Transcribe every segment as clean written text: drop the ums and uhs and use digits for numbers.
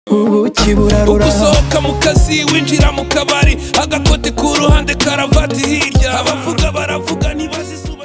Ugusohoka mu kazi winjira mu kabari agakote ku ruhande karavati hirya abavuga baravuga ntibazi izuba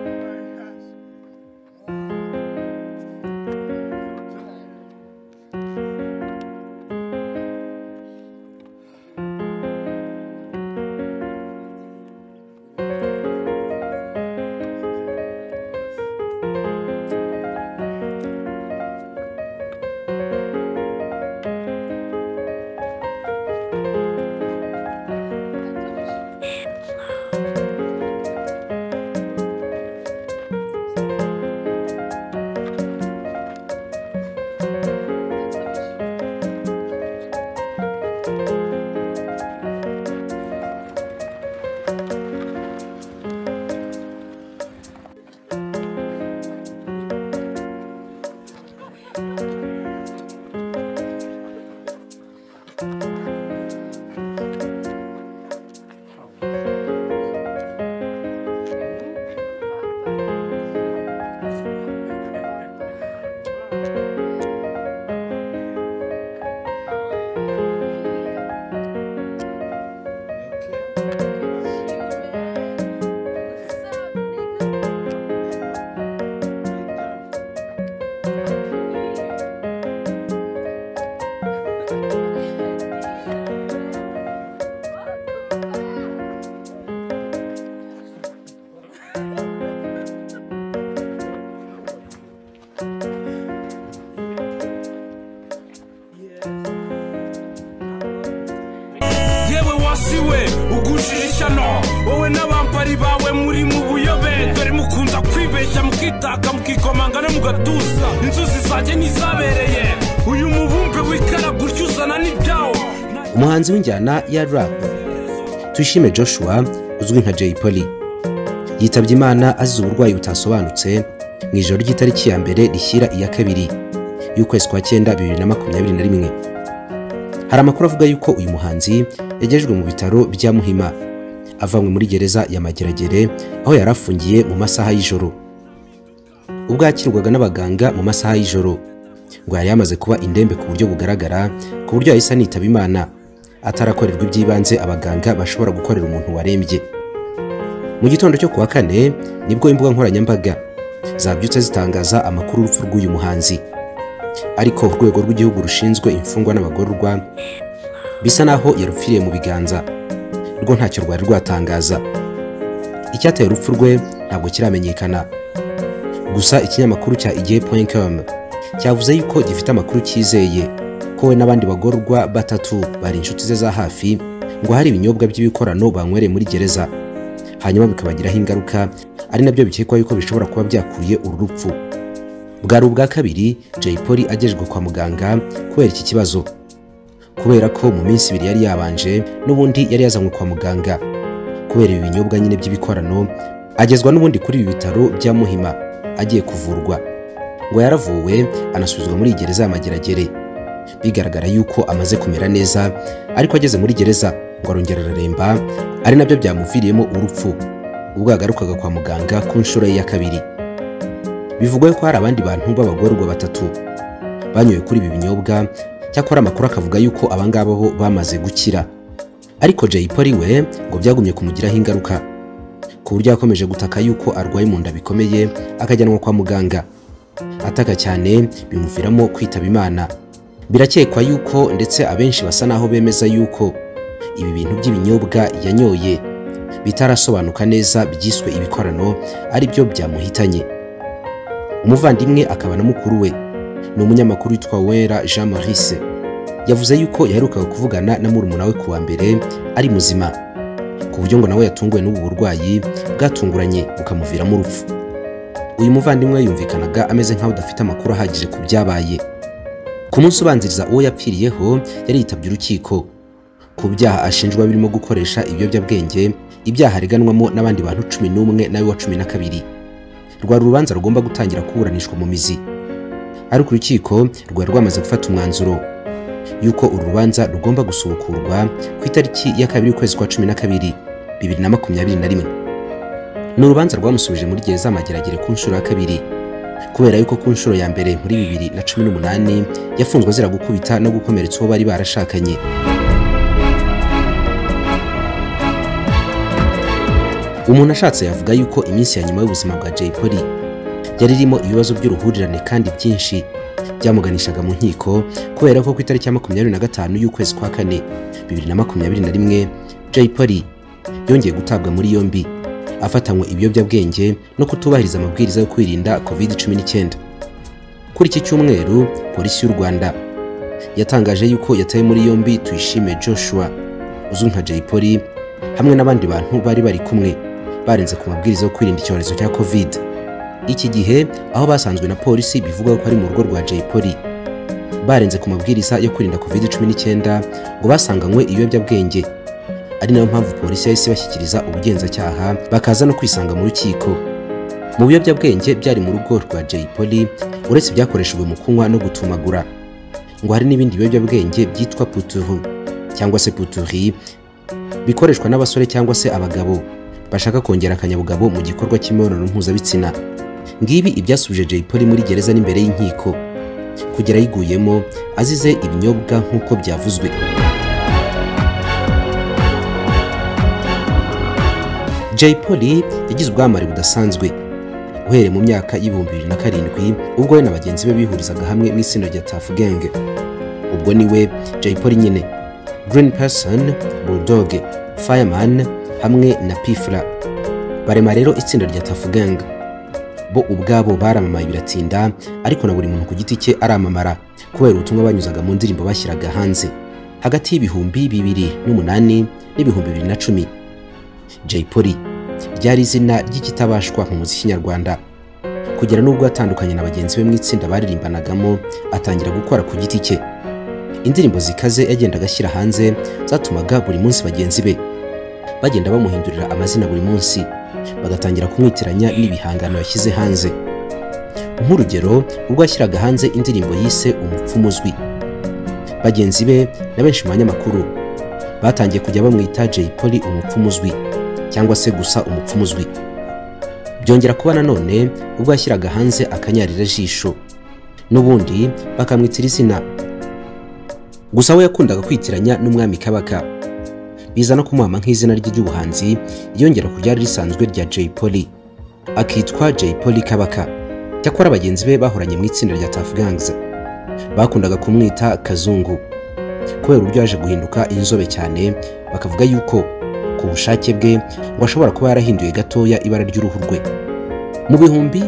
wowe n'abampari bawe muri mu buyobe dore mukunda kwibeshya mukitaka mukikomangana mugatuza inzuzi zanjye nizabereye uyu mubumbe wikara gutyo uzana n'ibyawo. Umuhanzi w'injyana ya rap Tuyishime Joshua uzwi nka JayPolly yitabye Imana azize uburwayi butasobanutse mu ijoro ry'itariki ya mbere rishyira iya kabiri y'ukwezi kwa 9 2021. Hari amakuru avuga yuko uyu muhanzi yagejejwe mu bitaro bya Muhima avanywe muri gereza ya Mageragere aho yarafungiye mu masaha y'ijoro. Ubwo yakirwaga n'abaganga mu masaha y'ijoro ngo yari yamaze kuba indembe ku buryo bugaragara ku buryo yahise anitaba Imana atarakorerwa iby'ibanze abaganga bashobora gukorera umuntu warembye. Mu gitondo cyo kuwa 4 nibwo imbuga nkoranyambaga zabyutse zitangaza amakuru y'urupfu rw'uyu muhanzi, ariko urwego rw'igihugu rushinzwe imfungwa n'abagororwa bisa naho yarupfiriye mu biganza rwo ntacyo rwari rwatangaza. Icyateye urupfu rwe ntabwo kiramenyekana, gusa ikinyamakuru cya igihe.com cyavuze yuko gifite amakuru cyizeye ko we n'abandi bagororwa batatu bari inshuti ze za hafi ngo hari ibinyobwa by'ibikorano banywereye muri gereza hanyuma bikabagiraho ingaruka, ari nabyo bikekwa yuko bishobora kuba byakuye uru rupfu. Bwari ubwa kabiri JayPolly agejejwe kwa muganga kubera iki kibazo, kubera ko mu minsi 2 yari yabanje n'ubundi yari yazanywe kwa muganga kubera ibi binyobwa nyine by'ibikorano, agezwa n'ubundi kuri ibi bitaro bya Muhima agiye kuvurwa. Ngo yaravuwe anasubizwa muri gereza ya Mageragere bigaragara yuko amaze kumera neza, ariko ageze muri gereza ngo arongera araremba, ari nabyo byamuviriyemo urupfu ubwo yagarukaga kwa muganga ku nshuro ya kabiri. Bivugwa ko hari abandi bantu b'abagororwa batatu banyoye kuri ibi binyobwa, cyakora amakuru akavuga yuko abangaba bo bamaze gukira, ariko JayPolly we ngo byagumye kumugiraho ingaruka ku buryo yakomeje gutaka yuko arwaye mu nda bikomeye akajyanwa kwa muganga ataka cyane bimuviramo kwitaba Imana. Birakekwa yuko ndetse abenshi basa naho bemeza yuko ibi bintu by'ibinyobwa yanyoye bitarasobanuka neza byiswe ibikorano ari byo byamuhitanye. Umuvandimwe akaba na mukuru we ni umunyamakuru witwa Wera Jean Maurice yavuze yuko yaherukaga kuvugana na murumuna we kuwa mbere ari muzima, ku buryo ngo nawe yatunguwe n'ubu burwayi bwatunguranye bukamuviramo urupfu. Uyu muvandimwe yumvikanaga ameze nkaho udafite amakuru ahagije ku byabaye. Ku munsi ubanziriza uwo yapfiriyeho yari yitabye urukiko ku byaha ashinjwa birimo gukoresha ibiyobyabwenge, ibyaha areganwamo n'abandi bantu 11 nawe wa 12. Rwari urubanza rugomba gutangira kuburanishwa mu mizi, ariko urukiko rwari rwamaze gufata umwanzuro yuko urubanza rugomba gusubukurwa ku itariki ya 2 y'ukwezi kwa 12 2021. N'urubanza rwamusubije muri gereza Mageragere ku nshuro ya kabiri kubera yuko ku nshuro ya mbere muri 2018 yafunzwe azira gukubita no gukomeretsa uwo bari barashakanye. Umuntu ashatse yavuga yuko iminsi ya nyuma y'ubuzima bwa JayPolly yari irimo ibibazo by'uruhurirane kandi byinshi byamuganishaga mu nkiko, kubera ko ku itariki ya 25 y'ukwezi kwa kane 2021 JayPolly yongeye gutabwa muri yombi afatanywe ibiyobyabwenge no kutubahiriza amabwiriza yo kwirinda COVID-19. Kuri iki cyumweru polisi y'u Rwanda yatangaje yuko yataye muri yombi Tuyishime Joshua uzwi nka JayPolly hamwe n'abandi bantu bari bari kumwe barenze ku mabwiriza yo kwirinda icyorezo cya COVID. Iki gihe aho basanzwe na polisi bivuga ko ari mu rugo rwa JayPolly barenze ku mabwiriza yo kwirinda COVID-19 ngo basanganywe ibiyobyabwenge, ari nayo mpamvu polisi yahise bashyikiriza ubugenzacyaha bakaza no kwisanga mu rukiko. Mu biyobyabwenge byari mu rugo rwa JayPolly uretse byakoreshejwe mu kunywa no gutumagura, ngo hari n'ibindi biyobyabwenge byitwa putuhu cyangwa se puturi bikoreshwa n'abasore cyangwa se abagabo bashaka kongera akanyabugabo mu gikorwa cy'imibonano mpuzabitsina. Ngibi ibyasubije JayPolly muri gereza n'imbere y'inkiko kugera yiguyemo azize ibinyobwa nk'uko byavuzwe. JayPolly yagize ubwamare budasanzwe uhereye mu myaka y'2007 ubwo we na bagenzi be bihurizaga hamwe mu itsinda rya Tough Gang. Ubwo niwe JayPolly nyine, Green Person, Bulldog, Fireman hamwe na Pifla barema rero itsinda rya Tough Gang. Bo ubwabo baramamaye biratinda, ariko na buri muntu ku giti cye aramamara kubera ubutumwa banyuzaga mu ndirimbo bashyiraga hanze hagati y'ibihumbi 2008 n'ibihumbi 2010. JayPolly ryari izina ry'ikitabashwa mu muziki nyarwanda kugera n'ubwo atandukanye na bagenzi be mu itsinda baririmbanagamo atangira gukora ku giti cye. Indirimbo zikaze yagendaga ashyira hanze zatumaga buri munsi bagenzi be bagenda bamuhindurira amazina buri munsi, bagatangira kumwitiranya n'ibihangano yashyize hanze. Nk'urugero, ubwo yashyiraga hanze indirimbo yise umupfumu uzwi, bagenzi be na benshi mu banyamakuru batangiye kujya bamwita JayPolly umupfumu uzwi cyangwa se gusa umupfumu uzwi. Byongera kuba nanone ubwo yashyiraga hanze akanyarira jisho n'ubundi bakamwitira izina, gusa we yakundaga kwitiranya n'umwami Kabaka, biza no kumuhama nk'izina rye ry'ubuhanzi yongera ku ryari risanzwe rya JayPolly akitwa JayPolly Kabaka. Cyakora bagenzi be bahoranye mu itsinda rya Tough Gangs bakundaga kumwita Kazungu kubera uburyo yaje guhinduka inzobe cyane, bakavuga yuko ku bushake bwe ngo ashobora kuba yarahinduye gatoya ibara ry'uruhu rwe. Mu bihumbi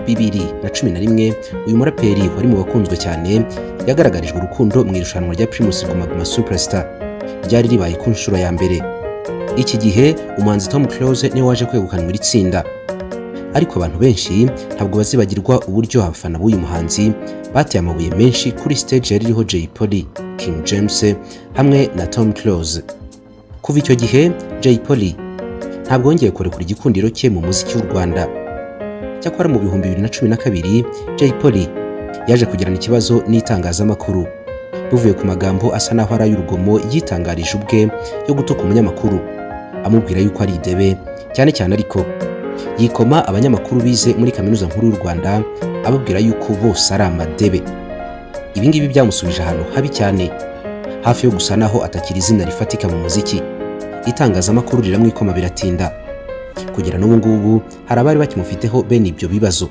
2011 uyu muraperi wari mu bakunzwe cyane yagaragarijwe urukundo mu irushanwa rya Primus Guma Guma Superstar ryari ribaye ku nshuro ya mbere. Iki gihe umuhanzi Tom Close niwe waje kwegukanwa iri tsinda, ariko abantu benshi ntabwo bazibagirwa uburyo abafana b'uyu muhanzi bateye amabuye menshi kuri stage yari iriho JayPolly, King James hamwe na Tom Close. Kuva icyo gihe JayPolly ntabwo yongeye kurekura igikundiro cye mu muziki w'u Rwanda. Cyakora mu bihumbi 2012 JayPolly yaje kugirana ikibazo n'itangazamakuru bivuye ku magambo asa naho ari ay'urugomo yitangarije ubwe yo gutuka umunyamakuru amubwira yuko ari idebe cyane cyane, ariko yikoma abanyamakuru bize muri kaminuza nkuru y'u Rwanda ababwira yuko bose ari amadebe. Ibi ngibi byamusubije ahantu habi cyane, hafi yo gusa naho atakira izina rifatika mu muziki. Itangazamakuru riramwikoma biratinda, kugera n'ubu ngubu hari abari bakimufiteho bene ibyo bibazo.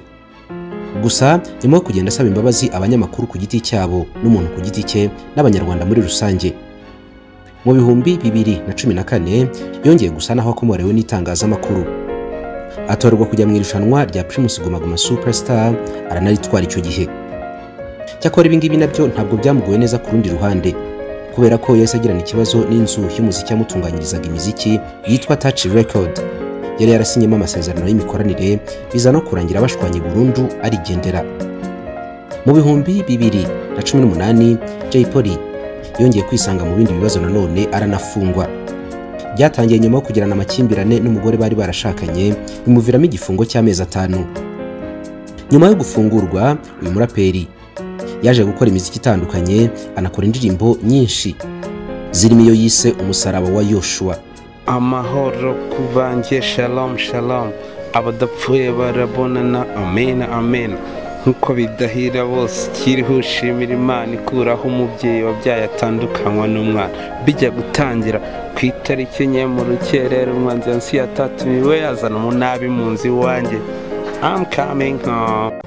Gusa nyuma yo kugenda asaba imbabazi abanyamakuru ku giti cyabo n'umuntu ku giti cye n'abanyarwanda muri rusange, mu bihumbi 2014 yongeye gusa naho akomorewe n'itangazamakuru, atorerwa kujya mu irushanwa rya Primus Guma Guma Superstar aranaritwara icyo gihe. Cyakora ibi ngibi nabyo ntabwo byamugoye neza ku rundi ruhande, kubera ko yahise agirana ikibazo n'inzu y'umuziki yamutunganyirizaga imiziki yitwa Touch Record. Yari yarasinyemo amasezerano y'imikoranire biza no kurangira bashwanye burundu arigendera. Mu bihumbi 2018 JayPolly yongeye kwisanga mu bindi bibazo nanone aranafungwa. Byatangiye nyuma yo kugirana amakimbirane n'umugore bari barashakanye bimuviramo igifungo cy'amezi 5. Nyuma yo gufungurwa uyu muraperi yaje gukora imiziki itandukanye, anakora indirimbo nyinshi zirimo iyo yise umusaraba wa Yoshua. Amahoro kubanje, shalom shalom, abadapfuye barabonana, amen amen. nkuko bidahira bose kiriho ushimira Imana ikuraho umubyeyi wabyaye atandukanywa n'umwana bijya gutangira ku itariki enye mu rukerera umwanzi yatatumiwe yazana umunabi mu nzu iwanjye I'm coming home.